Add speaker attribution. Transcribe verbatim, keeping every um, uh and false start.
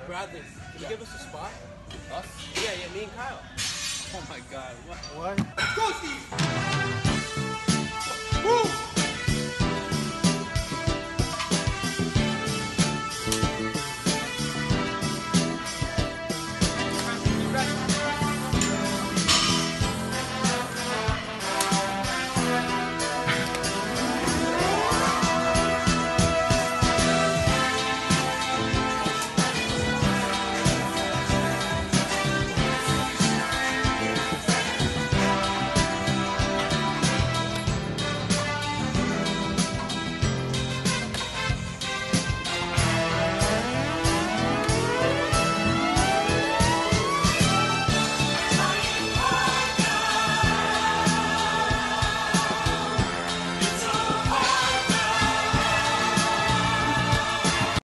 Speaker 1: Bradley, can you give us a spot?
Speaker 2: Us?
Speaker 1: Yeah, yeah, me and Kyle.
Speaker 2: Oh my God, what?
Speaker 3: What?
Speaker 1: Let's go, Steve! Woo!